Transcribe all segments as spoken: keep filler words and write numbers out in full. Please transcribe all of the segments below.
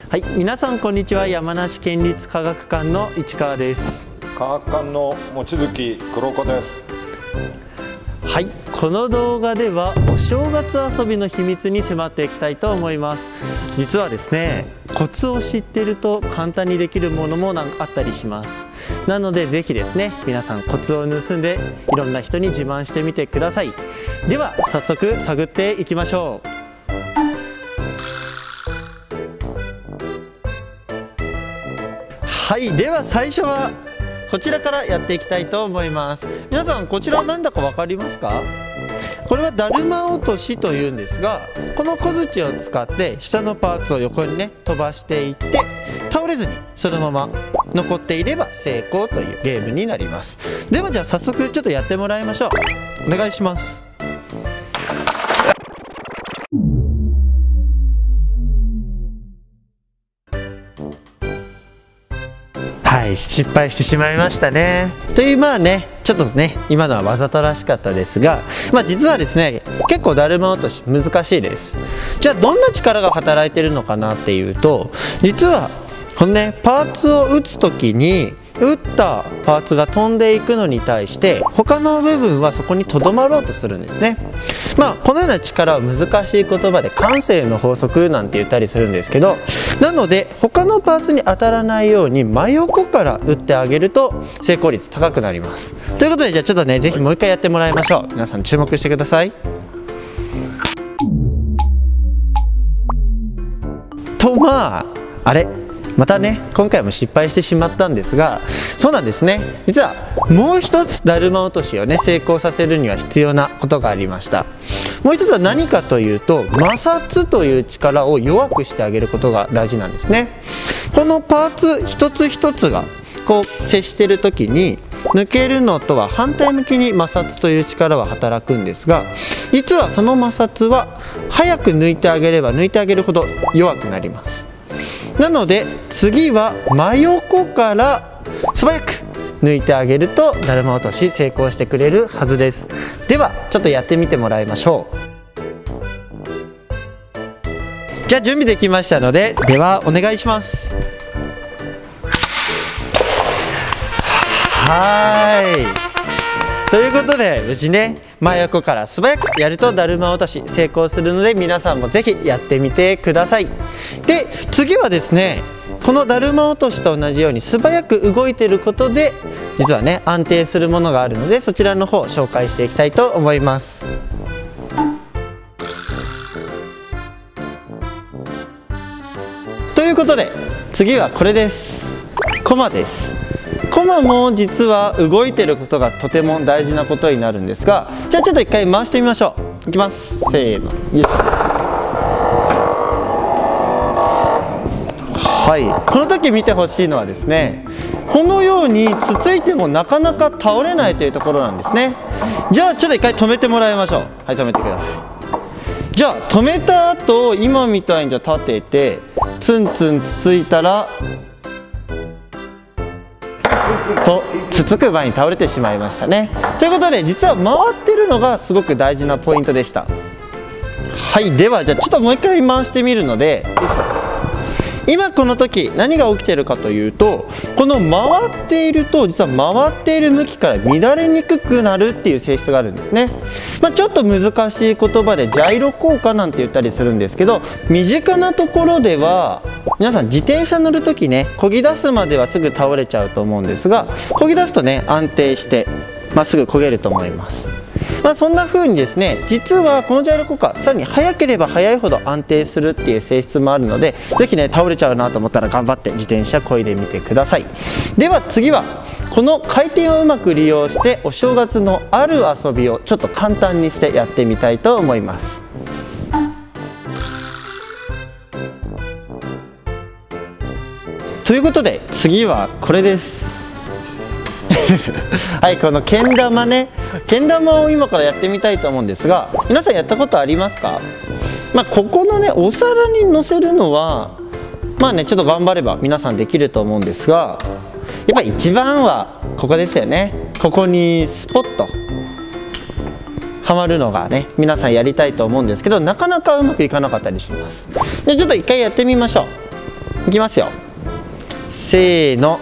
はい、皆さんこんにちは。山梨県立科学館の市川です。 科学館の望月黒子です。 はい、この動画ではお正月遊びの秘密に迫っていきたいと思います。実はですね、コツを知っていると簡単にできるものもなんかあったりします。なのでぜひですね、皆さんコツを盗んでいろんな人に自慢してみてください。では早速探っていきましょう。はい、では最初はこちらからやっていきたいと思います。皆さんこちら何だか分かりますか？これはだるま落としというんですが、この小槌を使って下のパーツを横にね飛ばしていって倒れずにそのまま残っていれば成功というゲームになります。ではじゃあ早速ちょっとやってもらいましょう。お願いします。はい、失敗してしまいましたね。というまあね、ちょっとね今のはわざとらしかったですが、まあ実はですね結構だるま落とし難しいです。じゃあどんな力が働いてるのかなっていうと、実はこのねパーツを打つ時に打ったパーツが飛んでいくのに対して他の部分はそこにとどまろうとするんですね。まあこのような力を難しい言葉で慣性の法則なんて言ったりするんですけど、なので他のパーツに当たらないように真横から打ってあげると成功率高くなります。ということでじゃあちょっとね是非もう一回やってもらいましょう。皆さん注目してください。とまああれまたね今回も失敗してしまったんですが、そうなんですね、実はもう一つだるま落としをね成功させるには必要なことがありました。もう一つは何かというと、摩擦という力を弱くしてあげることが大事なんですね。このパーツ一つ一つがこう接している時に抜けるのとは反対向きに摩擦という力は働くんですが、実はその摩擦は早く抜いてあげれば抜いてあげるほど弱くなります。なので次は真横から素早く抜いてあげるとだるま落とし成功してくれるはずです。ではちょっとやってみてもらいましょう。じゃあ準備できましたので、ではお願いします。はーい、ということで無事ね真横から素早くやるとだるま落とし成功するので、皆さんもぜひやってみてください。で次はですね、このだるま落としと同じように素早く動いていることで実はね安定するものがあるので、そちらの方を紹介していきたいと思います。ということで次はこれです。コマです。コマも実は動いてることがとても大事なことになるんですが、じゃあちょっと一回回してみましょう。いきます、せーの、よいしょ。はい、この時見てほしいのはですね、このようにつついてもなかなか倒れないというところなんですね。じゃあちょっと一回止めてもらいましょう。はい、止めてください。じゃあ止めた後今みたいにじゃあ立ててツンツンつついたらとつつく前に倒れてしまいましたね。ということで実は回ってるのがすごく大事なポイントでした。はい、ではじゃあちょっともう一回回してみるので、今この時何が起きているかというと、この回っていると実は回っている向きから乱れにくくなるっていう性質があるんですね。まあ、ちょっと難しい言葉でジャイロ効果なんて言ったりするんですけど、身近なところでは皆さん自転車乗る時ね漕ぎ出すまではすぐ倒れちゃうと思うんですが、漕ぎ出すとね安定してまっすぐ漕げると思います。まあそんな風にですね、実はこのジャイロ効果さらに速ければ速いほど安定するっていう性質もあるので、是非ね倒れちゃうなと思ったら頑張って自転車漕いでみてください。では次はこの回転をうまく利用してお正月のある遊びをちょっと簡単にしてやってみたいと思います。ということで次はこれです。はい、このけん玉ね、けん玉を今からやってみたいと思うんですが、皆さんやったことありますか？まあ、ここのねお皿に乗せるのはまあねちょっと頑張れば皆さんできると思うんですが、やっぱり一番はここですよね。ここにスポッとはまるのがね皆さんやりたいと思うんですけど、なかなかうまくいかなかったりします。でちょっと一回やってみましょう。 いきますよ。せーの。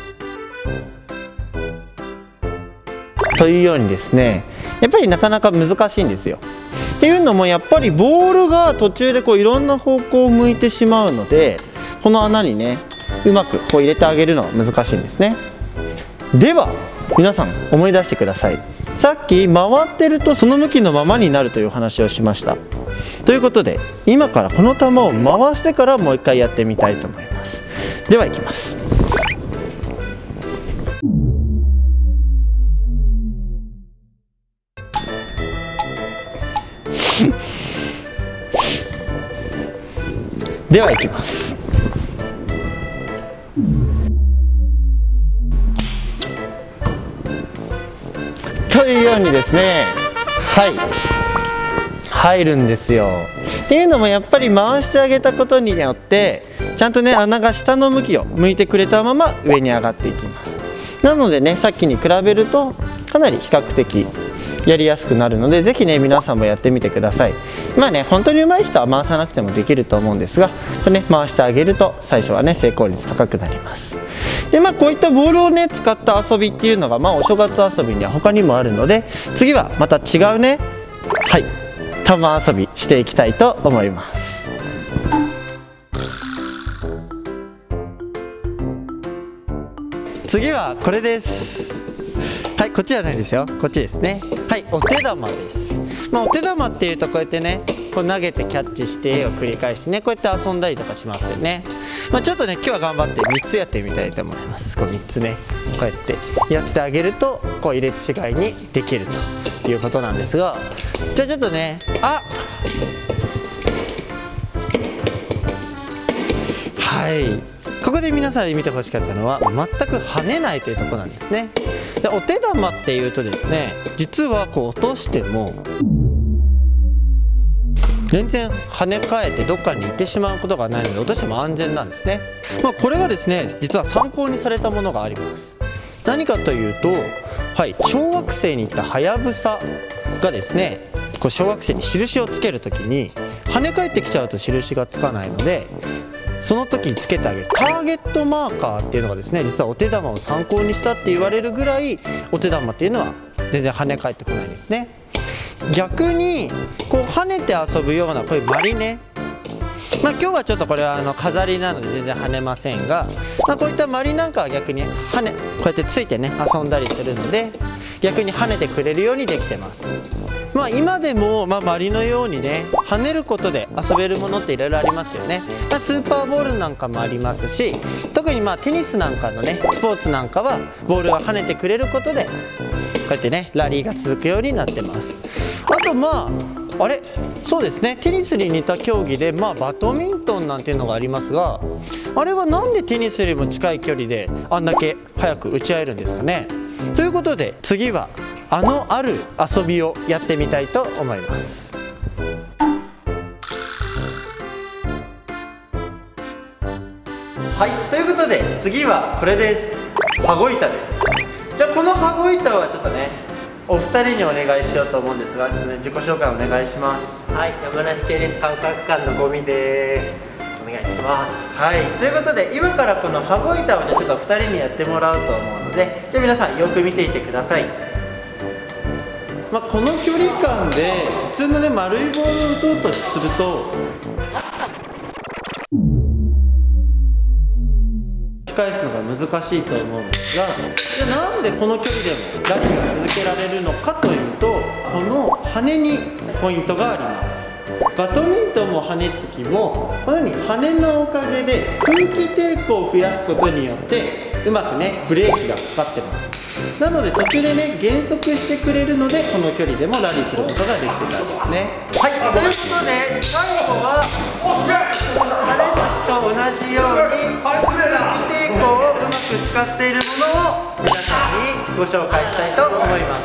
というようにですね、やっぱりなかなか難しいんですよ。っていうのもやっぱりボールが途中でこういろんな方向を向いてしまうので、この穴にねうまくこう入れてあげるのは難しいんですね。では皆さん思い出してください。さっき回ってるとその向きのままになるという話をしました。ということで今からこの球を回してからもう一回やってみたいと思います。ではいきます。ではいきます。というようにですね、はい入るんですよ。っていうのもやっぱり回してあげたことによってちゃんとね穴が下の向きを向いてくれたまま上に上がっていきます。なのでねさっきに比べるとかなり比較的やりやすくなるので、ぜひね皆さんもやってみてください。まあね本当に上手い人は回さなくてもできると思うんですが、これね回してあげると最初はね成功率高くなります。でまあこういったボールをね使った遊びっていうのがまあお正月遊びには他にもあるので、次はまた違うねはい玉遊びしていきたいと思います。次はこれです。はい、こっちじゃないですよ。こっちですね。はい、お手玉です。まあ、お手玉っていうとこうやってね、こう投げてキャッチしてを繰り返しね、こうやって遊んだりとかしますよね。まあ、ちょっとね、今日は頑張ってみっつやってみたいと思います。こうみっつね、こうやってやってあげると、こう入れ違いにできるということなんですが、じゃあちょっとね、あ、はい。ここで皆さんに見てほしかったのは全く跳ねないというところなんですね。でお手玉っていうとですね、実はこう落としても全然跳ね返ってどっかに行ってしまうことがないので落としても安全なんですね。まあ、これがですね実は参考にされたものがあります。何かというと、はい、小惑星に行ったはやぶさがですねこう小惑星に印をつけるときに跳ね返ってきちゃうと印がつかないので、その時につけてあげるターゲットマーカーっていうのがですね実はお手玉を参考にしたって言われるぐらいお手玉っていうのは全然跳ね返ってこないですね。逆にこう跳ねて遊ぶようなこういうマリね、まあ今日はちょっとこれはあの飾りなので全然跳ねませんが、まあ、こういったマリなんかは逆に跳ねこうやってついてね遊んだりするので逆に跳ねてくれるようにできてます。まあ今でも、まあ、マリのようにね跳ねることで遊べるものっていろいろありますよね。まあ、スーパーボールなんかもありますし、特にまあテニスなんかのねスポーツなんかはボールが跳ねてくれることでこうやってねラリーが続くようになってます。あとまああれそうですね、テニスに似た競技で、まあ、バドミントンなんていうのがありますが、あれはなんでテニスよりも近い距離であんだけ速く打ち合えるんですかね。ということで次はあのある遊びをやってみたいと思います。はい、ということで次はこれです。羽子板です。じゃあこの羽子板はちょっとねお二人にお願いしようと思うんですが、ちょっとね自己紹介お願いします。 はい、山梨系列感覚館のゴミです。お願いします。 はい、ということで今からこの羽子板をじゃあちょっとふたりにやってもらうと思うので、じゃあ皆さんよく見ていてください。まあ、この距離感で普通のね丸いボールを打とうとすると打ち返すのが難しいと思うんですが、じゃあなんでこの距離でもラリーが続けられるのかというと、この羽にポイントがあります。バドミントンも羽根つきもこのように羽のおかげで空気抵抗を増やすことによってうまくねブレーキがかかってます。なので途中でね減速してくれるのでこの距離でもラリーすることができてたんですね。はい、ということで最後は羽根つきと同じように空気抵抗をうまく使っているものを皆さんにご紹介したいと思います。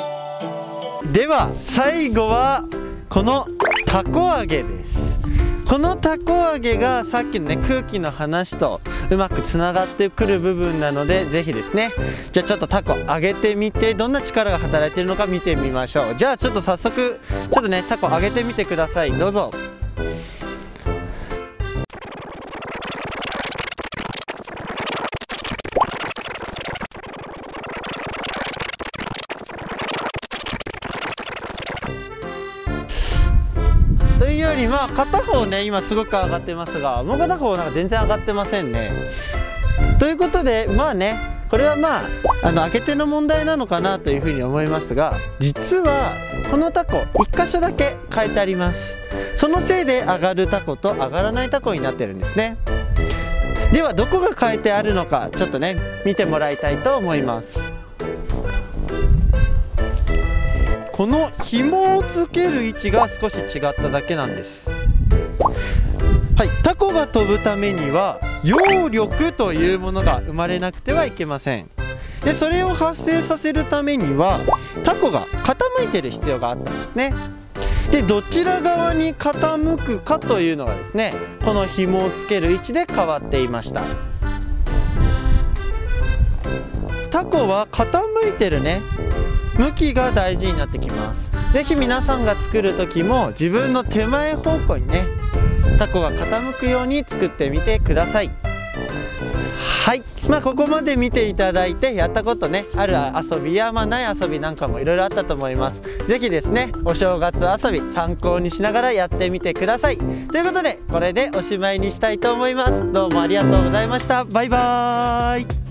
では最後はこのたこ揚げです。ここのたこ揚げがさっきのね空気の話とうまくつながってくる部分なので、ぜひですね、じゃあちょっとたこ揚げてみてどんな力が働いているのか見てみましょう。じゃあちょっと早速ちょっとねたこ揚げてみてください。どうぞ。というよりまあ片方ね今すごく上がってますが、もう片方なんか全然上がってませんね。ということでまあねこれはまああの開けての問題なのかなというふうに思いますが、実はこのタコいっ箇所だけ変えてあります。そのせいで上がるタコと上がらないタコになってるんですね。ではどこが変えてあるのかちょっとね見てもらいたいと思います。この紐をつける位置が少し違っただけなんです。はい、タコが飛ぶためには揚力というものが生まれなくてはいけません。でそれを発生させるためにはタコが傾いてる必要があったんですね。でどちら側に傾くかというのがですね、この紐をつける位置で変わっていました。タコは傾いてるね向きが大事になってきます。ぜひ皆さんが作る時も自分の手前方向にねタコが傾くように作ってみてください。はい、まあここまで見ていただいてやったことねある遊びや、まあ、ない遊びなんかもいろいろあったと思います。ぜひですねお正月遊び参考にしながらやってみてください。ということでこれでおしまいにしたいと思います。どうもありがとうございました。バイバーイ。